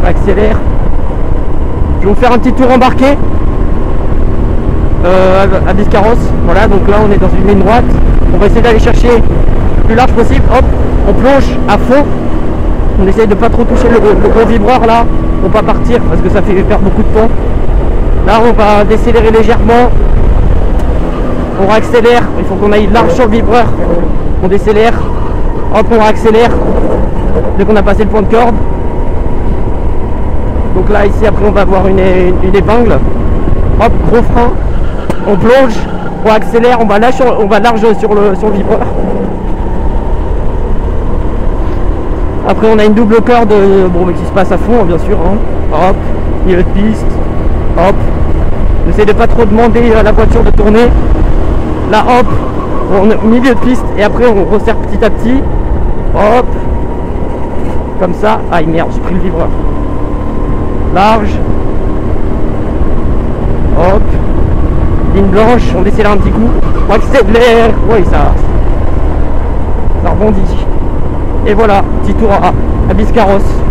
On accélère. Je vais vous faire un petit tour embarqué à Biscarrosse. Voilà, donc là on est dans une ligne droite. On va essayer d'aller chercher le plus large possible. Hop, on plonge à fond. On essaye de pas trop toucher le gros vibreur là pour pas partir parce que ça fait perdre beaucoup de temps. Là on va décélérer légèrement. On réaccélère. Il faut qu'on aille large sur le vibreur. On décélère. Hop, on réaccélère dès qu'on a passé le point de corde. Donc là ici après on va avoir une épingle. Hop, gros frein. On plonge, on accélère, on va large sur le vibreur. Après on a une double corde, bon mais qui se passe à fond bien sûr. Hein. Hop, milieu de piste. Hop. On essaie de pas trop demander à la voiture de tourner. Là hop, on est au milieu de piste et après on resserre petit à petit. Hop. Comme ça. Aïe merde, j'ai pris le vibreur. Large. Hop. Ligne blanche, on décélère un petit coup. On accélère. Oui, ça rebondit. Et voilà, petit tour à Biscarrosse.